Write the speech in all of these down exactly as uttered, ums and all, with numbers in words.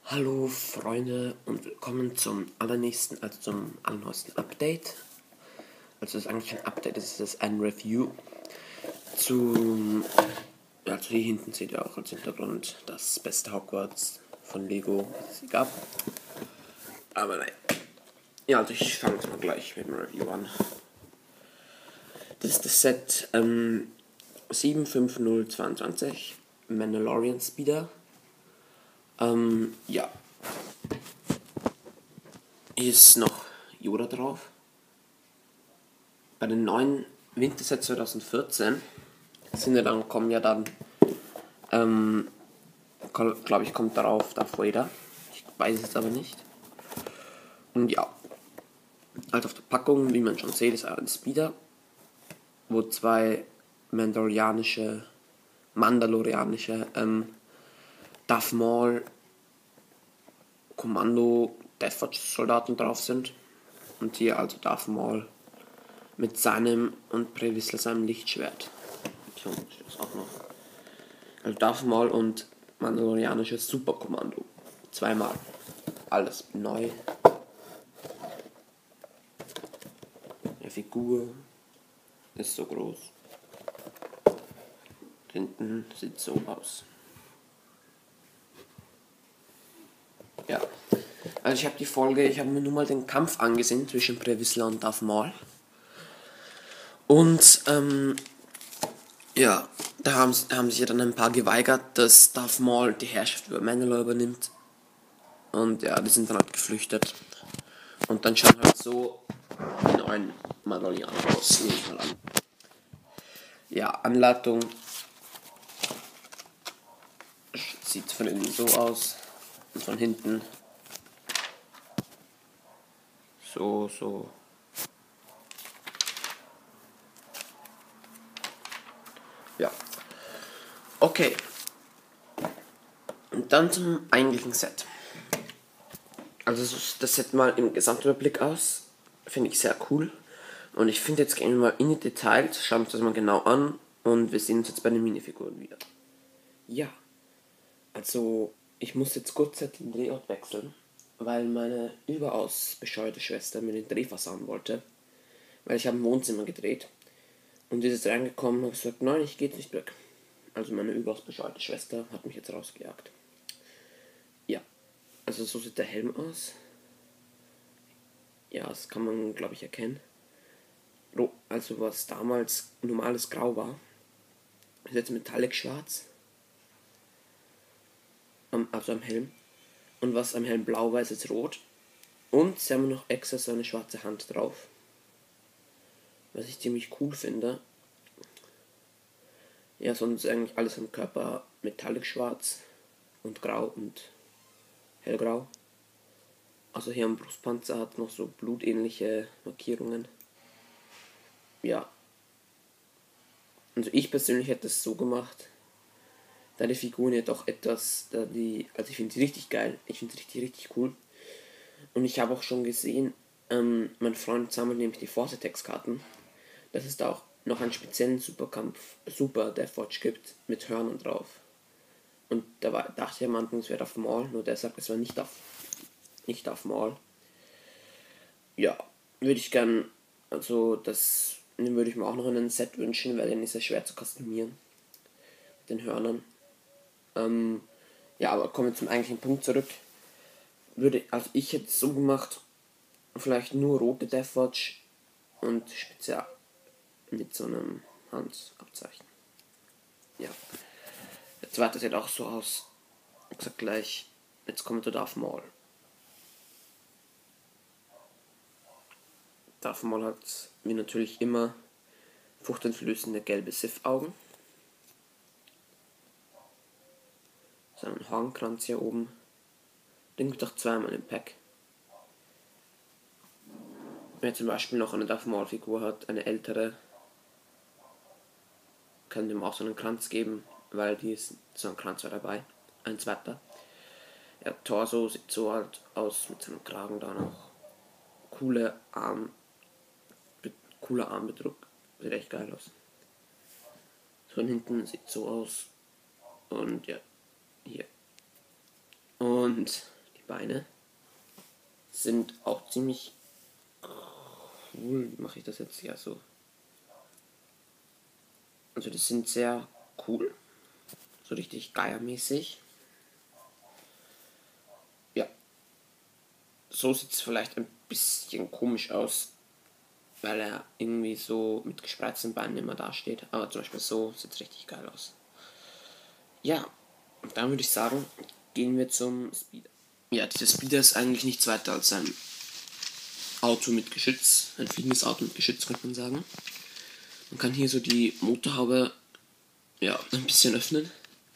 Hallo Freunde und willkommen zum allernächsten, also zum allerneuesten Update. Also das ist eigentlich ein Update, das ist ein Review zum, ja, also hier hinten seht ihr auch als Hintergrund das beste Hogwarts von Lego, das es gab. Aber nein. Ja, also ich fange jetzt mal gleich mit dem Review an. Das ist das Set ähm, sieben fünf null zweiundzwanzig Mandalorian Speeder. Ähm, ja. Hier ist noch Yoda drauf. Bei den neuen Winterset zwanzig vierzehn sind ja dann, kommen ja dann, ähm, glaube ich, kommt darauf Darth Vader. Ich weiß es aber nicht. Und ja, also auf der Packung, wie man schon sieht, ist ein Speeder, wo zwei mandalorianische, mandalorianische, ähm, Darth Maul Kommando Death Force Soldaten drauf sind. Und hier also Darth Maul mit seinem und Previsler seinem Lichtschwert. So, das auch noch. Also Darth Maul und Mandalorianisches Superkommando. Zweimal. Alles neu. Die Figur ist so groß. Hinten sieht so aus. Ja. Also ich habe die Folge, ich habe mir nur mal den Kampf angesehen zwischen Previsler und Darth Maul. Und, ähm, ja, da haben, haben sich ja dann ein paar geweigert, dass Darth Maul die Herrschaft über Mandalore übernimmt. Und ja, die sind dann halt geflüchtet. Und dann schauen halt so die neuen Mandalorianer aus. Nehme ich mal an. Ja, Anleitung sieht von innen so aus. Und von hinten so, so. Ja. Okay. Und dann zum eigentlichen Set. Also das Set mal im Gesamtüberblick aus. Finde ich sehr cool. Und ich finde, jetzt gehen wir mal in die Details, schauen uns das mal genau an und wir sehen uns jetzt bei den Minifiguren wieder. Ja, also ich muss jetzt kurzzeitig den Drehort wechseln, weil meine überaus bescheuerte Schwester mir den Dreh versauen wollte. Weil ich habe im Wohnzimmer gedreht und die ist jetzt reingekommen und habe gesagt, nein, ich gehe jetzt nicht weg. Also meine überaus bescheuerte Schwester hat mich jetzt rausgejagt. Ja, also so sieht der Helm aus. Ja, das kann man, glaube ich, erkennen. Also was damals normales Grau war, ist jetzt Metallic Schwarz. Also am Helm. Und was am Helm blau war, ist jetzt rot. Und sie haben noch extra so eine schwarze Hand drauf. Was ich ziemlich cool finde. Ja, sonst ist eigentlich alles am Körper Metallic Schwarz und Grau und Hellgrau. Also hier am Brustpanzer hat noch so blutähnliche Markierungen. Ja. Also ich persönlich hätte es so gemacht, da die Figuren ja doch etwas, da die, also ich finde sie richtig geil, ich finde sie richtig, richtig cool. Und ich habe auch schon gesehen, ähm, mein Freund sammelt nämlich die Force Attacks Karten, dass es da auch noch einen speziellen Superkampf, Super Death Watch gibt, mit Hörnern drauf. Und da war, dachte ich am Anfang, es wäre Darth Maul, nur der sagt, es war nicht Darth, nicht Darth Maul. Ja, würde ich gern, also das, den würde ich mir auch noch in ein Set wünschen, weil den ist ja schwer zu customieren. Mit den Hörnern. Ähm, ja, aber kommen wir zum eigentlichen Punkt zurück. Würde, also ich hätte es so gemacht, vielleicht nur rote Death Watch und speziell mit so einem Handabzeichen. Ja. Der zweite sieht auch so aus. Ich sag gleich, jetzt kommt der Darth Maul. Darth Maul hat, wie natürlich immer, furchteinflößende gelbe Sith-Augen. Seinen Hornkranz hier oben. Den gibt es auch zweimal im Pack. Wer zum Beispiel noch eine Darth Maul-Figur hat, eine ältere, kann dem auch so einen Kranz geben, weil die ist so ein Kranz war dabei. Ein zweiter. Ja, Torso sieht so halt aus mit seinem Kragen da noch. Coole Arm, cooler Armbedruck. Sieht echt geil aus. Von hinten sieht so aus. Und ja, hier. Und Beine. Sind auch ziemlich cool. Wie mache ich das jetzt? Ja, so. Also die sind sehr cool. So richtig geiermäßig. Ja. So sieht es vielleicht ein bisschen komisch aus, weil er irgendwie so mit gespreizten Beinen immer dasteht. Aber zum Beispiel so sieht es richtig geil aus. Ja, und dann würde ich sagen, gehen wir zum Speeder. Ja, dieser Speeder ist eigentlich nichts weiter als ein Auto mit Geschütz. Ein fliegendes Auto mit Geschütz, könnte man sagen. Man kann hier so die Motorhaube ja, ein bisschen öffnen.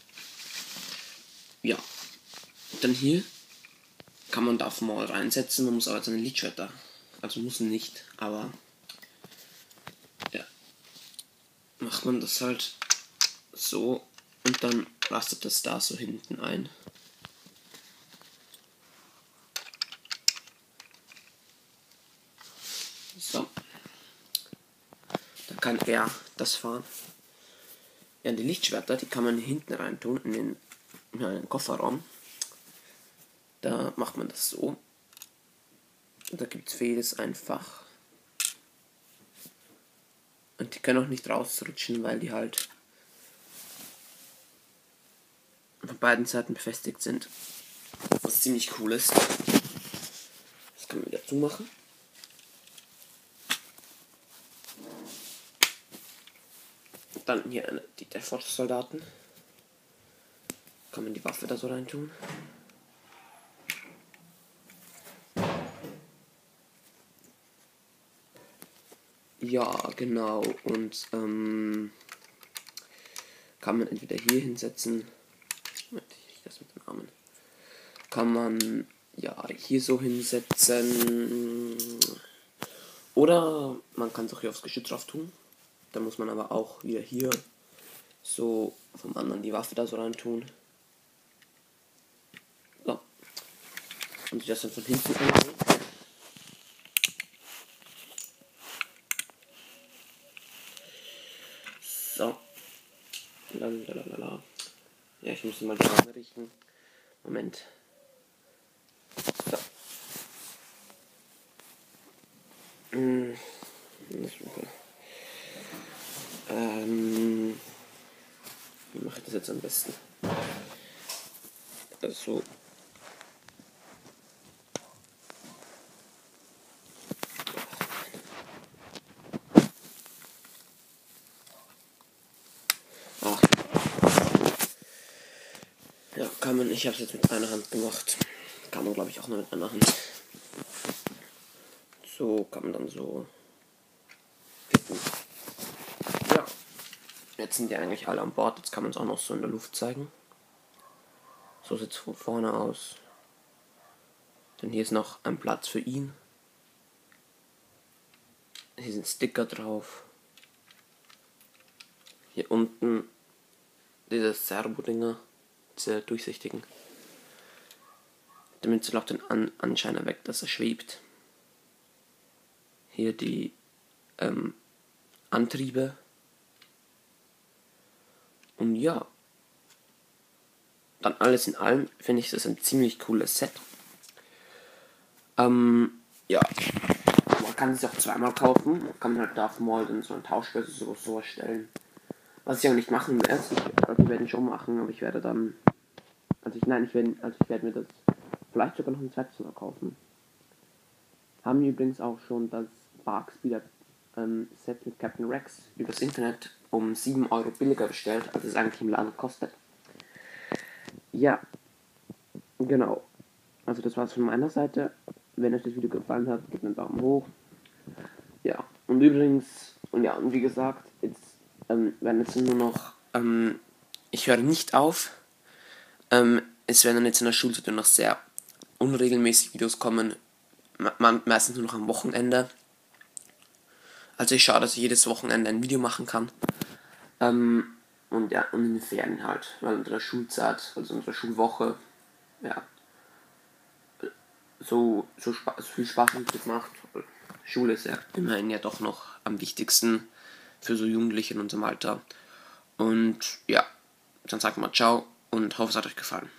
Ja, dann hier kann man Darth Maul reinsetzen. Man muss aber seine Lichtschwerter, also muss nicht, aber ja, macht man das halt so und dann rastet das da so hinten ein. So, dann kann er das fahren. Ja, die Lichtschwerter, die kann man hinten rein tun in den, in einen Kofferraum. Da macht man das so. Da gibt es für jedes ein Fach. Und die können auch nicht rausrutschen, weil die halt von beiden Seiten befestigt sind. Was ziemlich cool ist. Das kann man wieder zumachen. Dann hier eine, die Death Force Soldaten. Kann man die Waffe da so rein tun. Ja, genau. Und ähm, kann man entweder hier hinsetzen. Moment, ich das mit den Armen. Kann man ja hier so hinsetzen. Oder man kann es auch hier aufs Geschütz drauf tun. Da muss man aber auch wieder hier so vom anderen die Waffe da so rein tun. So. Und sich das dann von hinten ansehen. So. Lalalala. Ja, ich muss mal die Arme richten. Moment. So. Hm. Ähm. Wie mache ich das jetzt am besten? Also. Ach. Ja, kann man. Ich habe es jetzt mit einer Hand gemacht. Kann man, glaube ich, auch nur mit einer Hand. So kann man dann so picken. Ja. Jetzt sind die eigentlich alle an Bord. Jetzt kann man es auch noch so in der Luft zeigen. So sieht es von vorne aus. Dann hier ist noch ein Platz für ihn. Hier sind Sticker drauf. Hier unten diese Servo-Dinger, diese durchsichtigen. Damit soll auch den An Anschein erweckt, dass er schwebt. Hier die ähm, Antriebe. Und ja, dann alles in allem finde ich das ein ziemlich cooles Set. Ähm, ja, man kann es auch zweimal kaufen. Man kann halt Darth Maul in so ein Tauschbörse so sowas stellen. Was ich auch nicht machen werde. Ich, also ich werde ihn schon machen, aber ich werde dann, also ich, nein, ich werde, also ich werde mir das vielleicht sogar noch ein zweites Mal kaufen. Haben übrigens auch schon das Bark Speeder ähm, Set mit Captain Rex übers Internet um sieben Euro billiger bestellt, als es eigentlich im Laden kostet. Ja, genau. Also das war's von meiner Seite. Wenn euch das Video gefallen hat, gebt einen Daumen hoch. Ja, und übrigens, und ja, und wie gesagt, jetzt ähm, werden jetzt nur noch, ähm, ich höre nicht auf. Ähm, es werden dann jetzt in der Schulzeit noch sehr unregelmäßig Videos kommen, me meistens nur noch am Wochenende. Also ich schaue, dass ich jedes Wochenende ein Video machen kann. Ähm, und ja, und in den Ferien halt, weil unter der Schulzeit, also unter der Schulwoche, ja, so, so, Spa so viel Spaß mit macht. Schule ist ja immerhin ja doch noch am wichtigsten für so Jugendliche in unserem Alter. Und ja, dann sagt mal ciao und hoffe, es hat euch gefallen.